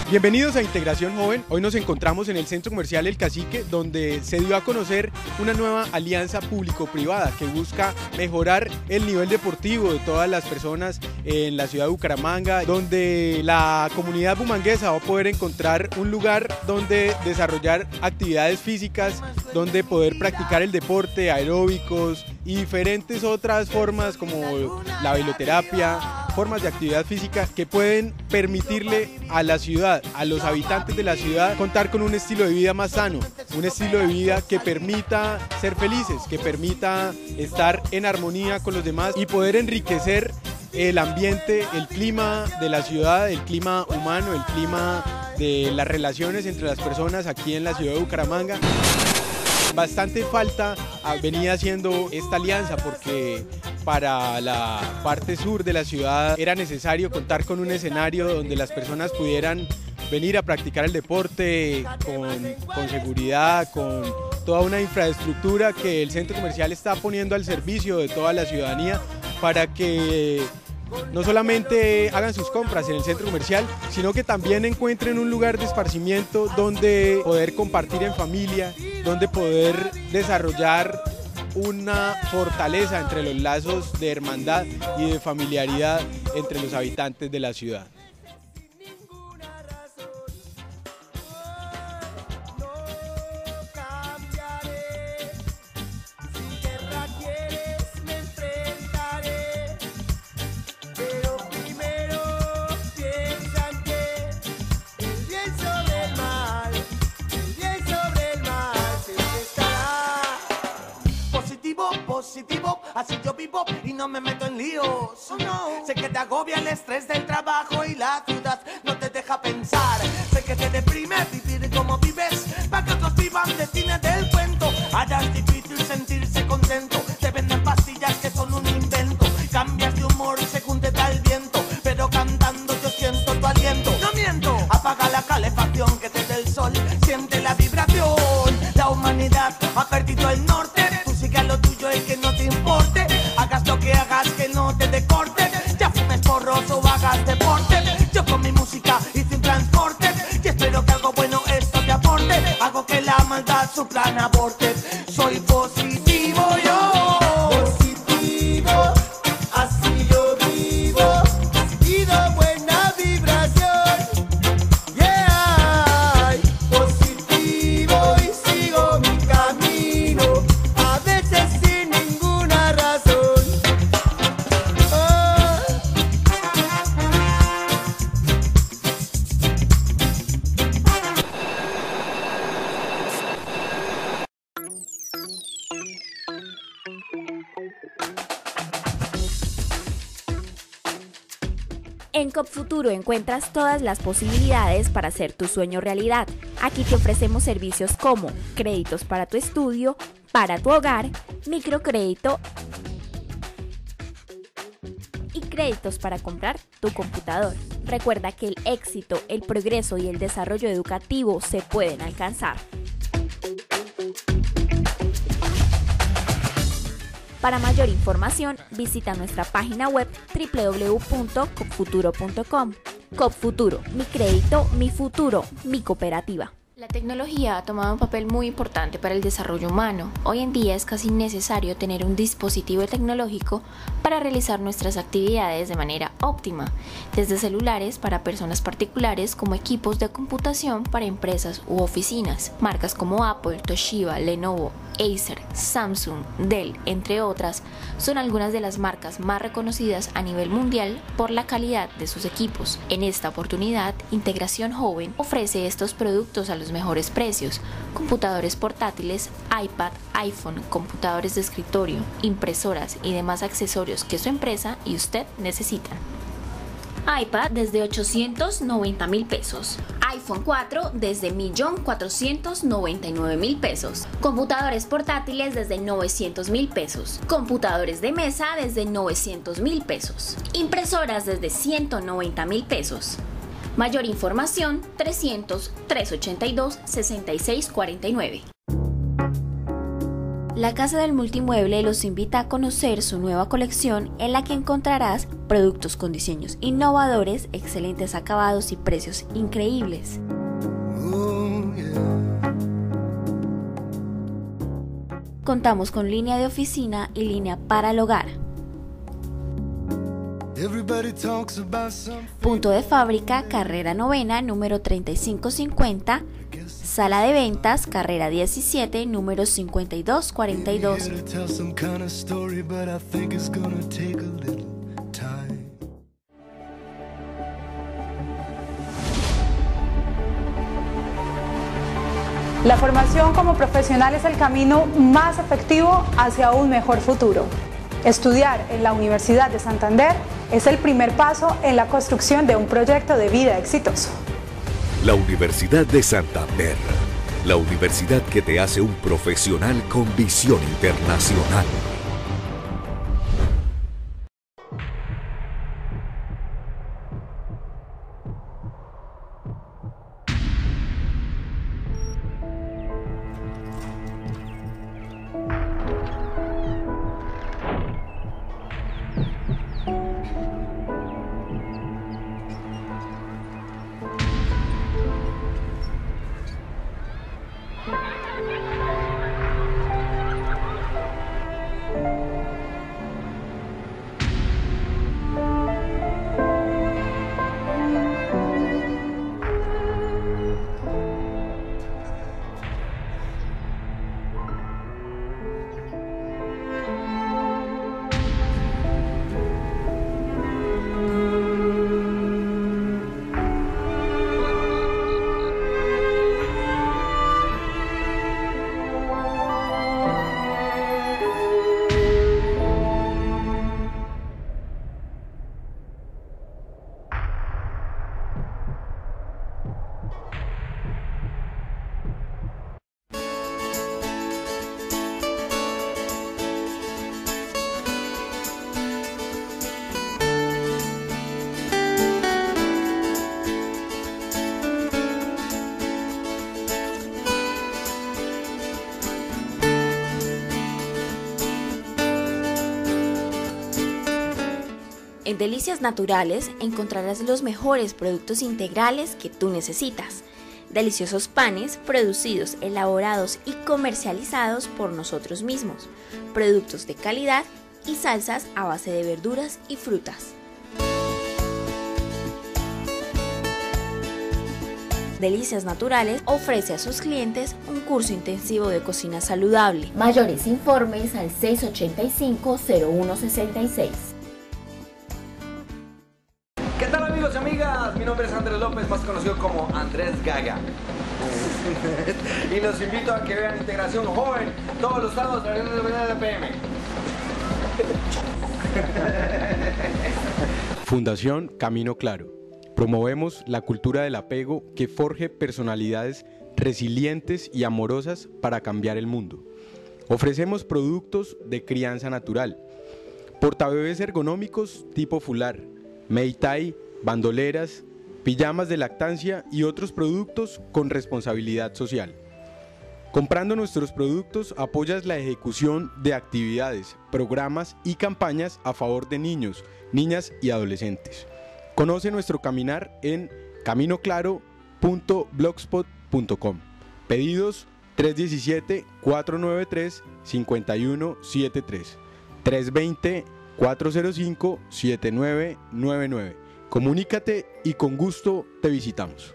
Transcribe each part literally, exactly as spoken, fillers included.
Bienvenidos a Integración Joven. Hoy nos encontramos en el Centro Comercial El Cacique, donde se dio a conocer una nueva alianza público-privada que busca mejorar el nivel deportivo de todas las personas en la ciudad de Bucaramanga, donde la comunidad bumanguesa va a poder encontrar un lugar donde desarrollar actividades físicas, donde poder practicar el deporte, aeróbicos y diferentes otras formas como la bailoterapia, formas de actividad física que pueden permitirle a la ciudad, a los habitantes de la ciudad, contar con un estilo de vida más sano, un estilo de vida que permita ser felices, que permita estar en armonía con los demás y poder enriquecer el ambiente, el clima de la ciudad, el clima humano, el clima de las relaciones entre las personas aquí en la ciudad de Bucaramanga. Bastante falta venía haciendo esta alianza porque para la parte sur de la ciudad era necesario contar con un escenario donde las personas pudieran venir a practicar el deporte con, con seguridad, con toda una infraestructura que el centro comercial está poniendo al servicio de toda la ciudadanía para que no solamente hagan sus compras en el centro comercial, sino que también encuentren un lugar de esparcimiento donde poder compartir en familia, donde poder desarrollar una fortaleza entre los lazos de hermandad y de familiaridad entre los habitantes de la ciudad. Positivo, así yo vivo y no me meto en líos. Oh, no. Sé que te agobia el estrés del trabajo y la ciudad no te deja pensar. Sé que te deprime vivir como vives, para que otros vivan de cine del cuento. Ahora es difícil sentirse contento, te venden pastillas que son un invento. Cambias de humor según te da el viento, pero cantando yo siento tu aliento. No miento, apaga la calefacción que te dé el sol, siente la vibración. La humanidad ha perdido el norte, sigue a lo tuyo y que no te importe. Hagas lo que hagas, que no te decorte. Ya fumes porros o hagas deporte. Yo con mi música y sin transporte, y espero que algo bueno esto te aporte. Hago que la maldad su plan aborte. Soy positivo yo. Positivo, así yo vivo. Pido buena vibración. Yeah, positivo y sigo mi camino. Sin ninguna razón. Oh. En CopFuturo encuentras todas las posibilidades para hacer tu sueño realidad. Aquí te ofrecemos servicios como créditos para tu estudio, para tu hogar, microcrédito y créditos para comprar tu computador. Recuerda que el éxito, el progreso y el desarrollo educativo se pueden alcanzar. Para mayor información, visita nuestra página web doble u doble u doble u punto copfuturo punto com. CopFuturo, mi crédito, mi futuro, mi cooperativa. La tecnología ha tomado un papel muy importante para el desarrollo humano. Hoy en día es casi necesario tener un dispositivo tecnológico para realizar nuestras actividades de manera óptima, desde celulares para personas particulares como equipos de computación para empresas u oficinas. Marcas como Apple, Toshiba, Lenovo, Acer, Samsung, Dell, entre otras, son algunas de las marcas más reconocidas a nivel mundial por la calidad de sus equipos. En esta oportunidad, Integración Joven ofrece estos productos a los mejores precios: computadores portátiles, iPad, iPhone, computadores de escritorio, impresoras y demás accesorios que su empresa y usted necesitan. iPad desde ochocientos noventa mil pesos, iPhone cuatro desde un millón cuatrocientos noventa y nueve mil pesos, computadores portátiles desde novecientos mil pesos, computadores de mesa desde novecientos mil pesos, impresoras desde ciento noventa mil pesos. Mayor información trescientos, trescientos ochenta y dos, sesenta y seis cuarenta y nueve. La Casa del Multimueble los invita a conocer su nueva colección en la que encontrarás productos con diseños innovadores, excelentes acabados y precios increíbles. Contamos con línea de oficina y línea para el hogar. Punto de fábrica, carrera novena, número treinta y cinco cincuenta. Sala de ventas, carrera diecisiete, número cincuenta y dos cuarenta y dos. La formación como profesional es el camino más efectivo hacia un mejor futuro. Estudiar en la Universidad de Santander es el primer paso en la construcción de un proyecto de vida exitoso. La Universidad de Santander, la universidad que te hace un profesional con visión internacional. En Delicias Naturales encontrarás los mejores productos integrales que tú necesitas. Deliciosos panes producidos, elaborados y comercializados por nosotros mismos. Productos de calidad y salsas a base de verduras y frutas. Delicias Naturales ofrece a sus clientes un curso intensivo de cocina saludable. Mayores informes al seis ochenta y cinco, cero uno sesenta y seis. ¿Qué tal, amigos y amigas? Mi nombre es Andrés López, más conocido como Andrés Gaga. Y los invito a que vean Integración Joven todos los sábados a las nueve de la p m Fundación Camino Claro. Promovemos la cultura del apego que forje personalidades resilientes y amorosas para cambiar el mundo. Ofrecemos productos de crianza natural, portabebés ergonómicos tipo fular, meitai, bandoleras, pijamas de lactancia y otros productos con responsabilidad social. Comprando nuestros productos apoyas la ejecución de actividades, programas y campañas a favor de niños, niñas y adolescentes. Conoce nuestro caminar en camino claro punto blogspot punto com. Pedidos tres uno siete, cuatro nueve tres, cinco uno siete tres, tres dos cero, cuatro cero cinco, siete nueve nueve nueve. Comunícate y con gusto te visitamos.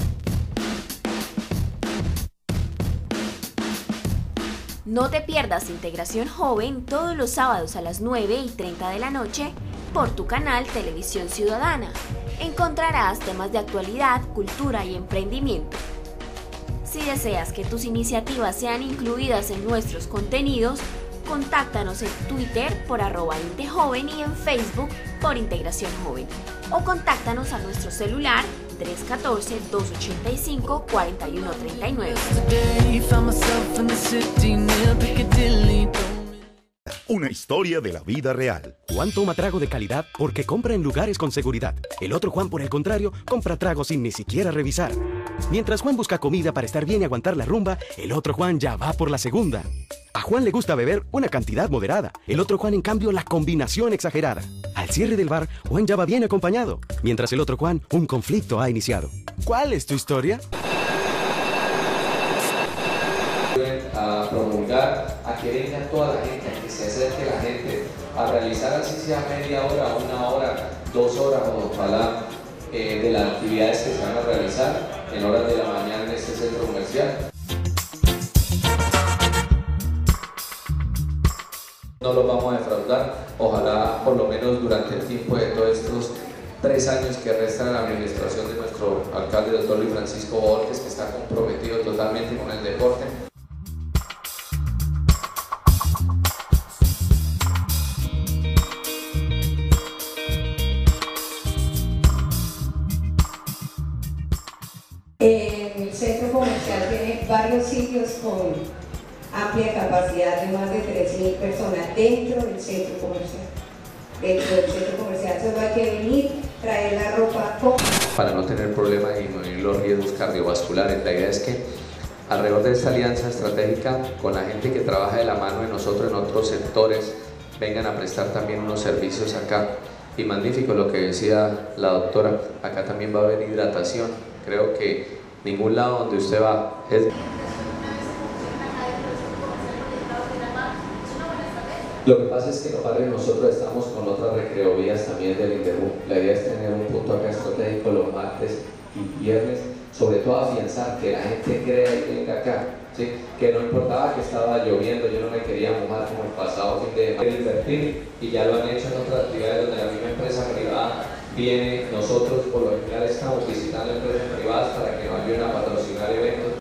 No te pierdas Integración Joven todos los sábados a las nueve y treinta de la noche por tu canal Televisión Ciudadana. Encontrarás temas de actualidad, cultura y emprendimiento. Si deseas que tus iniciativas sean incluidas en nuestros contenidos, contáctanos en Twitter por arroba Intejoven y en Facebook por Integración Joven. O contáctanos a nuestro celular tres uno cuatro, dos ocho cinco, cuatro uno tres nueve. Una historia de la vida real. Juan toma trago de calidad porque compra en lugares con seguridad. El otro Juan, por el contrario, compra trago sin ni siquiera revisar. Mientras Juan busca comida para estar bien y aguantar la rumba, el otro Juan ya va por la segunda. A Juan le gusta beber una cantidad moderada, el otro Juan en cambio la combinación exagerada. Al cierre del bar, Juan ya va bien acompañado, mientras el otro Juan un conflicto ha iniciado. ¿Cuál es tu historia? A promulgar, a que venga toda la gente, a que se acerque la gente, a realizar así sea media hora, una hora, dos horas, ojalá, eh, de las actividades que se van a realizar en horas de la mañana en este centro comercial. No los vamos a defraudar, ojalá por lo menos durante el tiempo de todos estos tres años que restan en la administración de nuestro alcalde, doctor Luis Francisco Borges, que está comprometido totalmente con el deporte. El centro comercial tiene varios sitios con amplia capacidad de más de tres mil personas dentro del centro comercial. Dentro del centro comercial solo hay que venir, traer la ropa con... Para no tener problemas y disminuir los riesgos cardiovasculares, la idea es que alrededor de esta alianza estratégica con la gente que trabaja de la mano de nosotros en otros sectores vengan a prestar también unos servicios acá. Y magnífico lo que decía la doctora, acá también va a haber hidratación. Creo que ningún lado donde usted va es... Lo que pasa es que padre, nosotros estamos con otras recreovías también del Inderbu. La idea es tener un punto acá estratégico los martes y viernes, sobre todo afianzar que la gente crea y venga acá, ¿sí? Que no importaba que estaba lloviendo, yo no me quería mojar como el pasado fin de semana, invertir, y ya lo han hecho en otras actividades donde la misma empresa privada viene, nosotros por lo general estamos visitando empresas privadas para que nos ayuden a patrocinar eventos.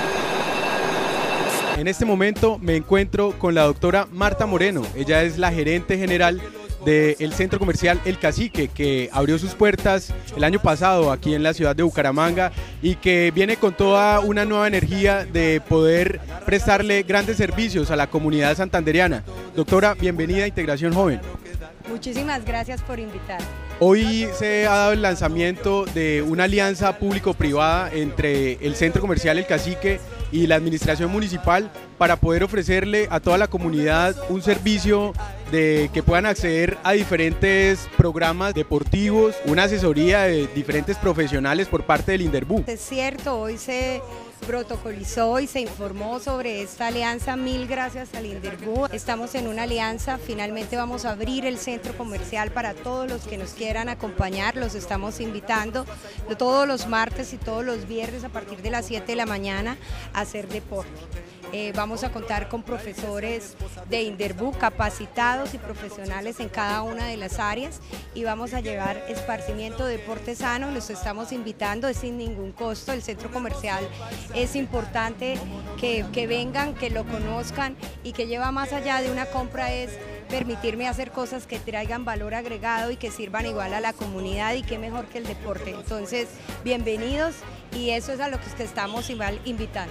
En este momento me encuentro con la doctora Marta Moreno. Ella es la gerente general del centro comercial El Cacique, que abrió sus puertas el año pasado aquí en la ciudad de Bucaramanga y que viene con toda una nueva energía de poder prestarle grandes servicios a la comunidad santandereana. Doctora, bienvenida a Integración Joven. Muchísimas gracias por invitar. Hoy se ha dado el lanzamiento de una alianza público-privada entre el Centro Comercial El Cacique y la Administración Municipal para poder ofrecerle a toda la comunidad un servicio de que puedan acceder a diferentes programas deportivos, una asesoría de diferentes profesionales por parte del Inderbu. Es cierto, hoy se protocolizó y se informó sobre esta alianza, mil gracias al Inderbu. Estamos en una alianza, finalmente vamos a abrir el centro comercial para todos los que nos quieran acompañar, los estamos invitando todos los martes y todos los viernes a partir de las siete de la mañana a hacer deporte. Eh, vamos a contar con profesores de Inderbu capacitados y profesionales en cada una de las áreas y vamos a llevar esparcimiento, deporte sano, los estamos invitando, es sin ningún costo. El centro comercial es importante que, que vengan, que lo conozcan y que lleva más allá de una compra, es permitirme hacer cosas que traigan valor agregado y que sirvan igual a la comunidad, y qué mejor que el deporte. Entonces, bienvenidos, y eso es a lo que estamos igual invitando.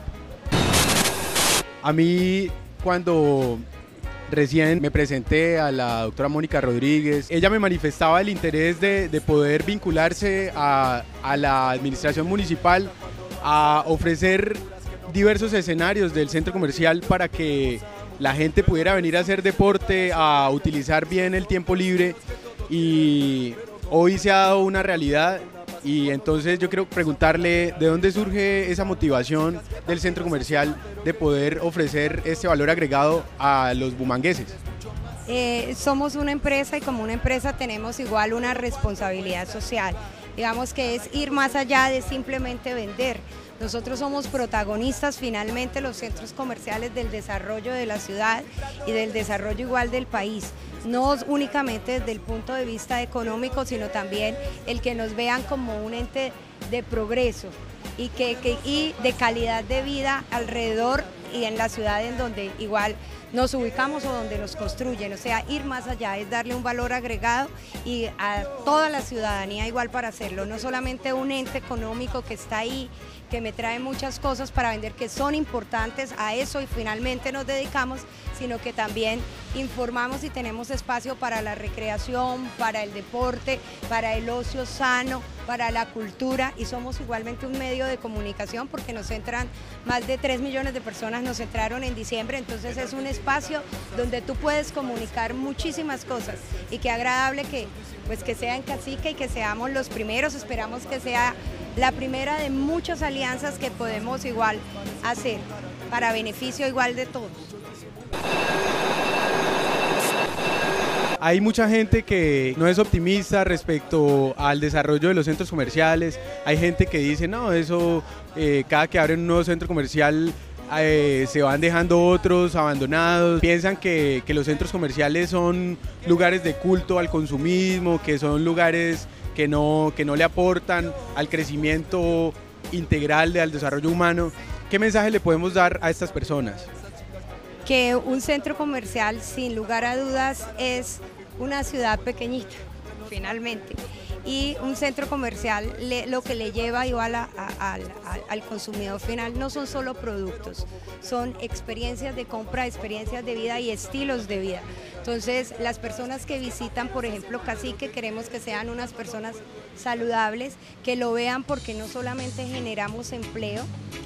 A mí, cuando recién me presenté a la doctora Mónica Rodríguez, ella me manifestaba el interés de, de poder vincularse a, a la administración municipal, a ofrecer diversos escenarios del centro comercial para que la gente pudiera venir a hacer deporte, a utilizar bien el tiempo libre, y hoy se ha dado una realidad. Y entonces yo quiero preguntarle de dónde surge esa motivación del centro comercial de poder ofrecer este valor agregado a los bumangueses. Eh, somos una empresa y como una empresa tenemos igual una responsabilidad social. Digamos que es ir más allá de simplemente vender. Nosotros somos protagonistas finalmente, los centros comerciales, del desarrollo de la ciudad y del desarrollo igual del país. No únicamente desde el punto de vista económico, sino también el que nos vean como un ente de progreso y, que, que, y de calidad de vida alrededor y en la ciudad en donde igual nos ubicamos o donde nos construyen, o sea, ir más allá, es darle un valor agregado y a toda la ciudadanía igual para hacerlo, no solamente un ente económico que está ahí, que me trae muchas cosas para vender que son importantes, a eso y finalmente nos dedicamos, sino que también informamos y tenemos espacio para la recreación, para el deporte, para el ocio sano, para la cultura y somos igualmente un medio de comunicación porque nos entran más de tres millones de personas, nos entraron en diciembre, entonces es un espacio donde tú puedes comunicar muchísimas cosas y qué agradable que, pues, que sea en Cacique y que seamos los primeros, esperamos que sea la primera de muchas alianzas que podemos igual hacer para beneficio igual de todos. Hay mucha gente que no es optimista respecto al desarrollo de los centros comerciales, hay gente que dice, no, eso eh, cada que abren un nuevo centro comercial eh, se van dejando otros abandonados, piensan que, que los centros comerciales son lugares de culto al consumismo, que son lugares que no, que no le aportan al crecimiento integral al desarrollo humano. ¿Qué mensaje le podemos dar a estas personas? Que un centro comercial, sin lugar a dudas, es una ciudad pequeñita, finalmente. Y un centro comercial le, lo que le lleva igual a, a, a, al consumidor final no son solo productos, son experiencias de compra, experiencias de vida y estilos de vida. Entonces, las personas que visitan, por ejemplo, Cacique, queremos que sean unas personas saludables, que lo vean porque no solamente generamos empleo,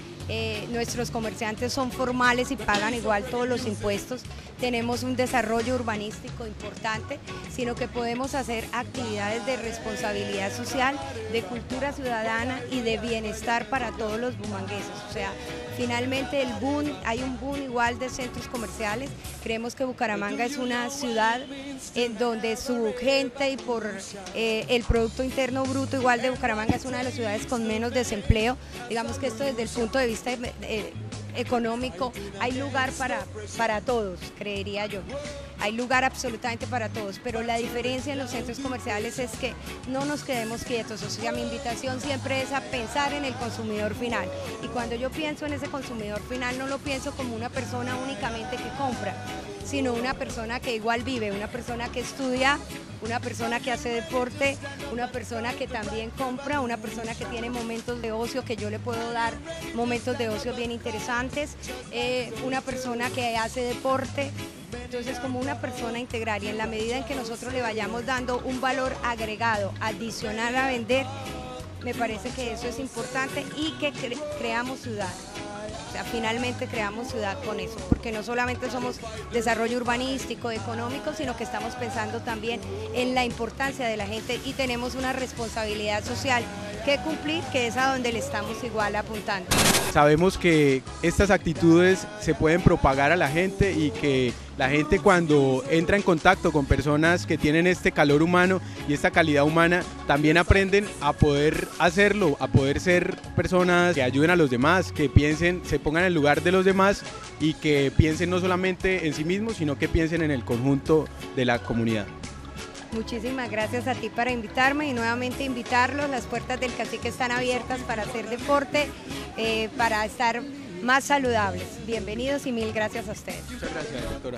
Eh, nuestros comerciantes son formales y pagan igual todos los impuestos, tenemos un desarrollo urbanístico importante, sino que podemos hacer actividades de responsabilidad social, de cultura ciudadana y de bienestar para todos los bumangueses. O sea, finalmente el boom, hay un boom igual de centros comerciales, creemos que Bucaramanga es una ciudad en donde su gente y por eh, el Producto Interno Bruto igual de Bucaramanga es una de las ciudades con menos desempleo, digamos que esto desde el punto de vista eh, económico hay lugar para, para todos, creería yo. Hay lugar absolutamente para todos, pero la diferencia en los centros comerciales es que no nos quedemos quietos, o sea, mi invitación siempre es a pensar en el consumidor final y cuando yo pienso en ese consumidor final no lo pienso como una persona únicamente que compra, sino una persona que igual vive, una persona que estudia, una persona que hace deporte, una persona que también compra, una persona que tiene momentos de ocio que yo le puedo dar, momentos de ocio bien interesantes, eh, una persona que hace deporte. Entonces, como una persona integral y en la medida en que nosotros le vayamos dando un valor agregado, adicional a vender, me parece que eso es importante y que cre creamos ciudad. O sea, finalmente creamos ciudad con eso, porque no solamente somos desarrollo urbanístico, económico, sino que estamos pensando también en la importancia de la gente y tenemos una responsabilidad social que cumplir, que es a donde le estamos igual apuntando. Sabemos que estas actitudes se pueden propagar a la gente y que la gente cuando entra en contacto con personas que tienen este calor humano y esta calidad humana también aprenden a poder hacerlo, a poder ser personas que ayuden a los demás, que piensen, se pongan en el lugar de los demás y que piensen no solamente en sí mismos, sino que piensen en el conjunto de la comunidad. Muchísimas gracias a ti por invitarme y nuevamente invitarlos, las puertas del Cacique están abiertas para hacer deporte, eh, para estar más saludables. Bienvenidos y mil gracias a ustedes. Muchas gracias, doctora.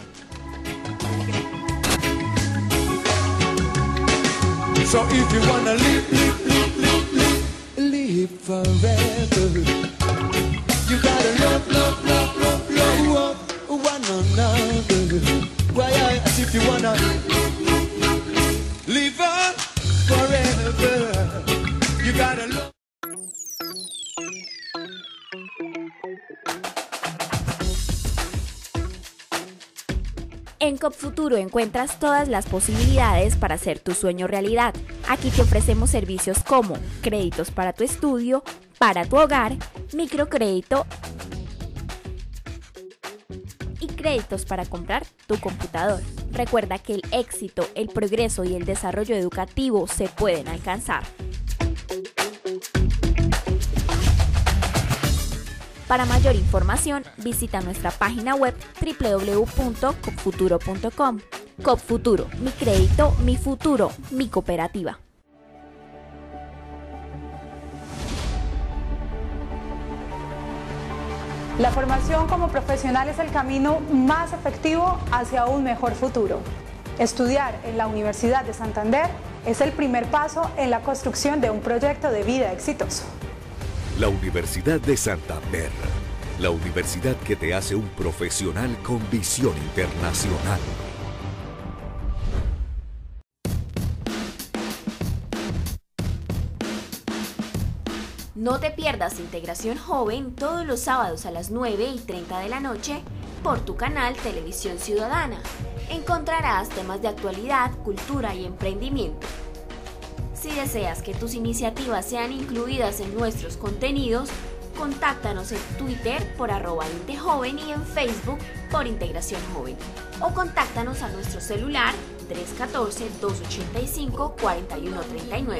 So if you wanna live, live, live, live, live, live forever, you gotta love, love, love, love, love one another. Why, as if you wanna live on forever, you gotta love. En COPFuturo encuentras todas las posibilidades para hacer tu sueño realidad. Aquí te ofrecemos servicios como créditos para tu estudio, para tu hogar, microcrédito y créditos para comprar tu computador. Recuerda que el éxito, el progreso y el desarrollo educativo se pueden alcanzar. Para mayor información, visita nuestra página web doble u doble u doble u punto copfuturo punto com. COPFuturo, mi crédito, mi futuro, mi cooperativa. La formación como profesional es el camino más efectivo hacia un mejor futuro. Estudiar en la Universidad de Santander es el primer paso en la construcción de un proyecto de vida exitoso. La Universidad de Santander, la universidad que te hace un profesional con visión internacional. No te pierdas Integración Joven todos los sábados a las nueve y treinta de la noche por tu canal Televisión Ciudadana. Encontrarás temas de actualidad, cultura y emprendimiento. Si deseas que tus iniciativas sean incluidas en nuestros contenidos, contáctanos en Twitter por arroba Intejoven y en Facebook por Integración Joven. O contáctanos a nuestro celular tres uno cuatro, dos ocho cinco, cuatro uno tres nueve.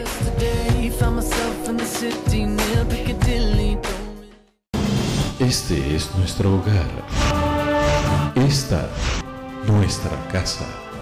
Este es nuestro hogar. Esta, nuestra casa.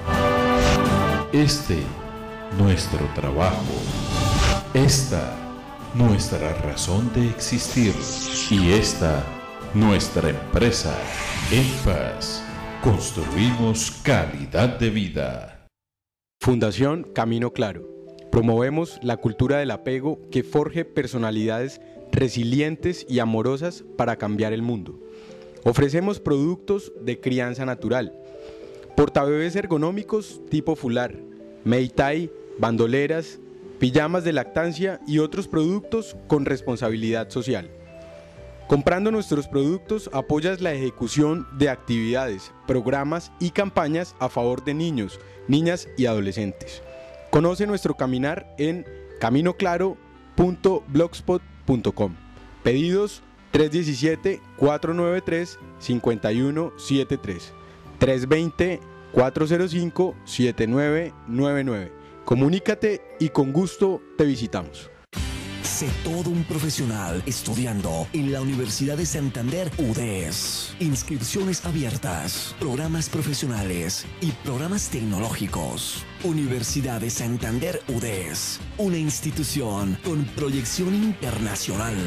Este, nuestro trabajo. Esta, nuestra razón de existir. Y esta, nuestra empresa. En paz, construimos calidad de vida. Fundación Camino Claro. Promovemos la cultura del apego que forje personalidades resilientes y amorosas para cambiar el mundo. Ofrecemos productos de crianza natural, portabebés ergonómicos tipo fular, meitai, bandoleras, pijamas de lactancia y otros productos con responsabilidad social. Comprando nuestros productos apoyas la ejecución de actividades, programas y campañas a favor de niños, niñas y adolescentes. Conoce nuestro caminar en camino claro punto blogspot punto com. Pedidos tres uno siete, cuatro nueve tres, cinco uno siete tres, tres dos cero, cuatro cero cinco, siete nueve nueve nueve. Comunícate y con gusto te visitamos. Sé todo un profesional estudiando en la Universidad de Santander U D E S. Inscripciones abiertas, programas profesionales y programas tecnológicos. Universidad de Santander U D E S, una institución con proyección internacional.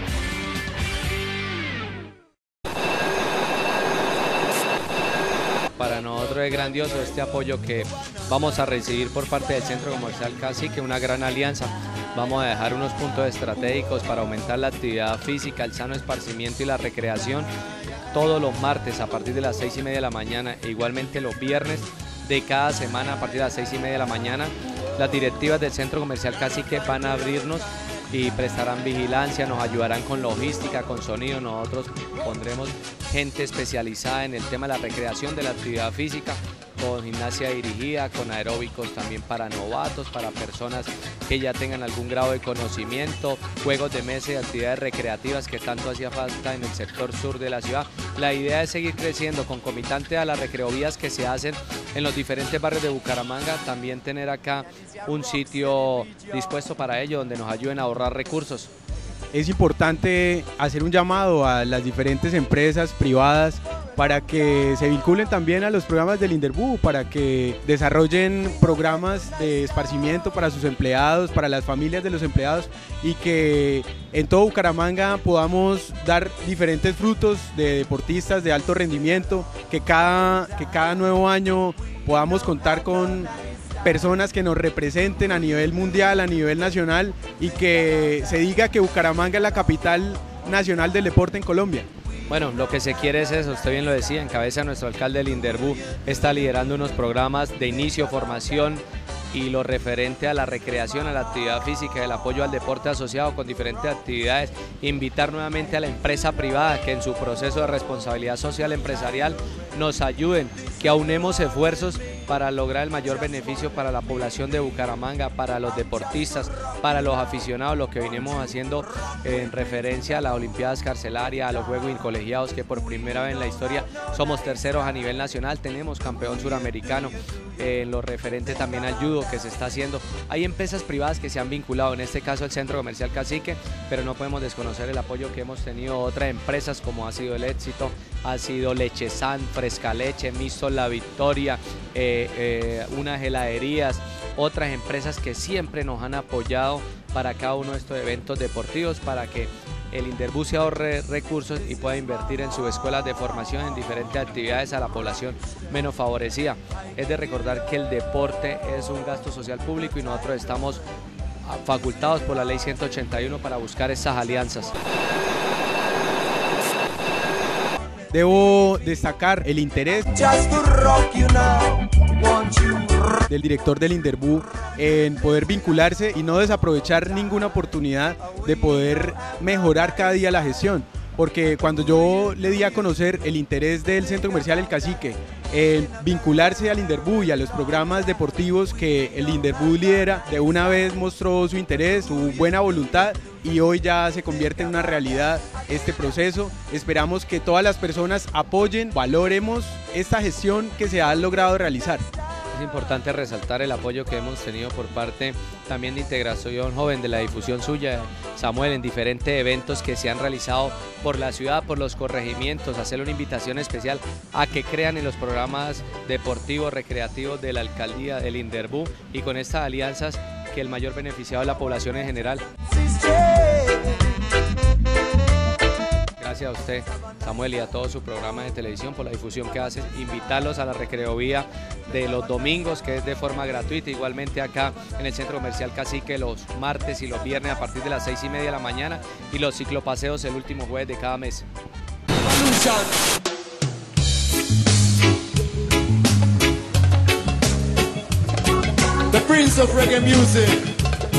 Para nosotros es grandioso este apoyo que vamos a recibir por parte del Centro Comercial Cacique, una gran alianza. Vamos a dejar unos puntos estratégicos para aumentar la actividad física, el sano esparcimiento y la recreación todos los martes a partir de las seis y media de la mañana e igualmente los viernes de cada semana a partir de las seis y media de la mañana. Las directivas del Centro Comercial Cacique van a abrirnos y prestarán vigilancia, nos ayudarán con logística, con sonido. Nosotros pondremos gente especializada en el tema de la recreación de la actividad física, con gimnasia dirigida, con aeróbicos también para novatos, para personas que ya tengan algún grado de conocimiento, juegos de mesa y actividades recreativas que tanto hacía falta en el sector sur de la ciudad. La idea es seguir creciendo concomitante a las recreovías que se hacen en los diferentes barrios de Bucaramanga, también tener acá un sitio dispuesto para ello donde nos ayuden a ahorrar recursos. Es importante hacer un llamado a las diferentes empresas privadas para que se vinculen también a los programas del INDERBU, para que desarrollen programas de esparcimiento para sus empleados, para las familias de los empleados, y que en todo Bucaramanga podamos dar diferentes frutos de deportistas de alto rendimiento, que cada, que cada nuevo año podamos contar con personas que nos representen a nivel mundial, a nivel nacional, y que se diga que Bucaramanga es la capital nacional del deporte en Colombia. Bueno, lo que se quiere es eso, usted bien lo decía, en cabeza nuestro alcalde del INDERBU está liderando unos programas de inicio, formación y lo referente a la recreación, a la actividad física, el apoyo al deporte asociado con diferentes actividades, invitar nuevamente a la empresa privada que en su proceso de responsabilidad social empresarial nos ayuden, que aunemos esfuerzos para lograr el mayor beneficio para la población de Bucaramanga, para los deportistas, para los aficionados, lo que venimos haciendo en referencia a las Olimpiadas Carcelarias, a los Juegos Colegiados, que por primera vez en la historia somos terceros a nivel nacional, tenemos campeón suramericano, eh, en lo referente también al judo que se está haciendo. Hay empresas privadas que se han vinculado, en este caso el Centro Comercial Cacique, pero no podemos desconocer el apoyo que hemos tenido otras empresas como ha sido el Éxito, ha sido Leche San, Fresca Leche, Misto La Victoria, eh, eh, unas heladerías, otras empresas que siempre nos han apoyado para cada uno de estos eventos deportivos, para que el Inderbú se ahorre recursos y pueda invertir en sus escuelas de formación en diferentes actividades a la población menos favorecida. Es de recordar que el deporte es un gasto social público y nosotros estamos facultados por la ley ciento ochenta y uno para buscar estas alianzas. Debo destacar el interés del director del Inderbú en poder vincularse y no desaprovechar ninguna oportunidad de poder mejorar cada día la gestión, porque cuando yo le di a conocer el interés del Centro Comercial El Cacique en vincularse al Inderbú y a los programas deportivos que el Inderbú lidera, de una vez mostró su interés, su buena voluntad, y hoy ya se convierte en una realidad este proceso. Esperamos que todas las personas apoyen, valoremos esta gestión que se ha logrado realizar. Es importante resaltar el apoyo que hemos tenido por parte también de Integración Joven, de la difusión suya, Samuel, en diferentes eventos que se han realizado por la ciudad, por los corregimientos, hacerle una invitación especial a que crean en los programas deportivos, recreativos de la alcaldía, del Inderbú, y con estas alianzas que el mayor beneficiado es la población en general. Gracias a usted, Samuel, y a todo su programa de televisión por la difusión que hace. Invitarlos a la recreovía de los domingos, que es de forma gratuita, igualmente acá en el Centro Comercial Cacique los martes y los viernes a partir de las seis y media de la mañana, y los ciclopaseos el último jueves de cada mes. The Prince of Reggae Music.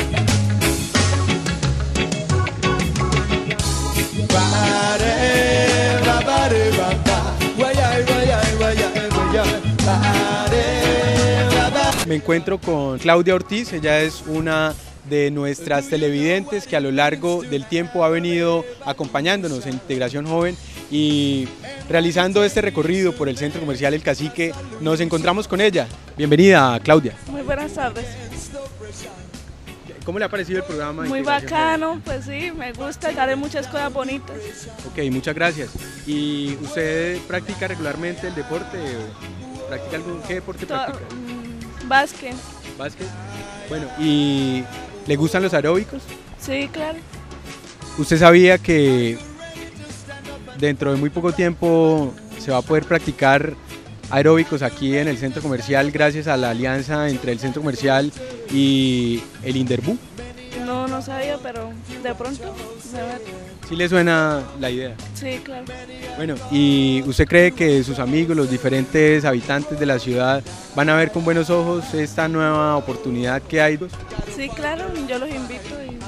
Me encuentro con Claudia Ortiz, ella es una de nuestras televidentes que a lo largo del tiempo ha venido acompañándonos en Integración Joven y realizando este recorrido por el Centro Comercial El Cacique. Nos encontramos con ella. Bienvenida, Claudia. Muy buenas tardes. ¿Cómo le ha parecido el programa? Muy bacano, pues sí, me gusta, haré muchas cosas bonitas. Ok, muchas gracias. ¿Y usted practica regularmente el deporte? ¿O ¿Practica algún, qué deporte Todo, practica? Mmm, básquet. ¿Básquet? Bueno, ¿y le gustan los aeróbicos? Sí, claro. ¿Usted sabía que dentro de muy poco tiempo se va a poder practicar aeróbicos aquí en el Centro Comercial gracias a la alianza entre el Centro Comercial y el Inderbú? No, no sabía, pero de pronto se ve. ¿Sí le suena la idea? Sí, claro. Bueno, ¿y usted cree que sus amigos, los diferentes habitantes de la ciudad, van a ver con buenos ojos esta nueva oportunidad que hay? Sí, claro, yo los invito y...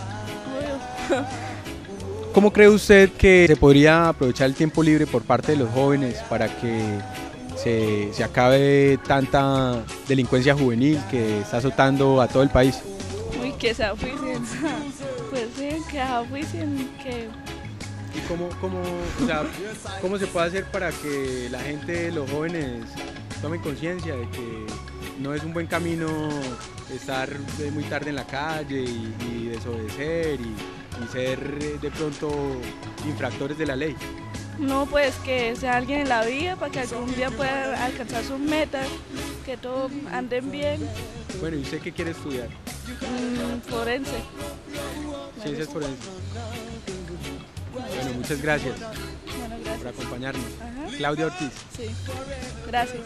¿Cómo cree usted que se podría aprovechar el tiempo libre por parte de los jóvenes para que se, se acabe tanta delincuencia juvenil que está azotando a todo el país? Uy, que se ajuicien, pues sí, que se ajuicien, que... ¿Y cómo, cómo, o sea, cómo se puede hacer para que la gente, los jóvenes, tomen conciencia de que no es un buen camino estar muy tarde en la calle y, y desobedecer y, y ser de pronto infractores de la ley? No, pues que sea alguien en la vida para que algún día pueda alcanzar sus metas, que todos anden bien. Bueno, ¿y usted qué quiere estudiar? Mm, forense. Ciencias forenses. Bueno, muchas gracias, bueno, gracias. por acompañarnos. Ajá. Claudia Ortiz. Sí, gracias.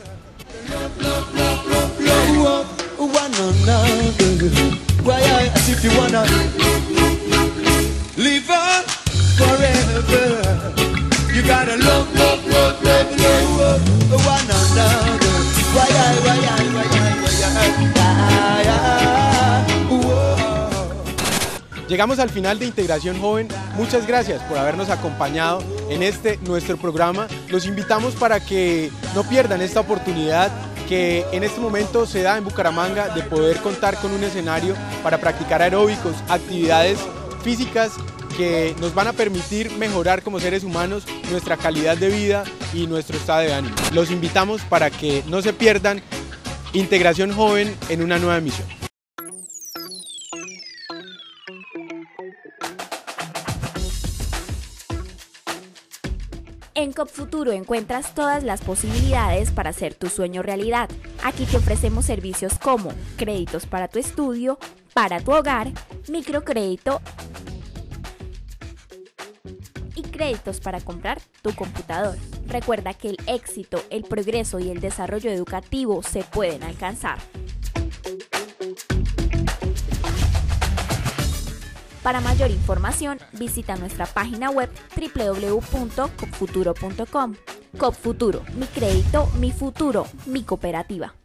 Llegamos al final de Integración Joven. Muchas gracias por habernos acompañado en este nuestro programa. Los invitamos para que no pierdan esta oportunidad que en este momento se da en Bucaramanga de poder contar con un escenario para practicar aeróbicos, actividades físicas que nos van a permitir mejorar como seres humanos nuestra calidad de vida y nuestro estado de ánimo. Los invitamos para que no se pierdan Integración Joven en una nueva emisión. En COPFuturo encuentras todas las posibilidades para hacer tu sueño realidad. Aquí te ofrecemos servicios como créditos para tu estudio, para tu hogar, microcrédito créditos para comprar tu computador. Recuerda que el éxito, el progreso y el desarrollo educativo se pueden alcanzar. Para mayor información, visita nuestra página web doble u doble u doble u punto copfuturo punto com. Copfuturo, mi crédito, mi futuro, mi cooperativa.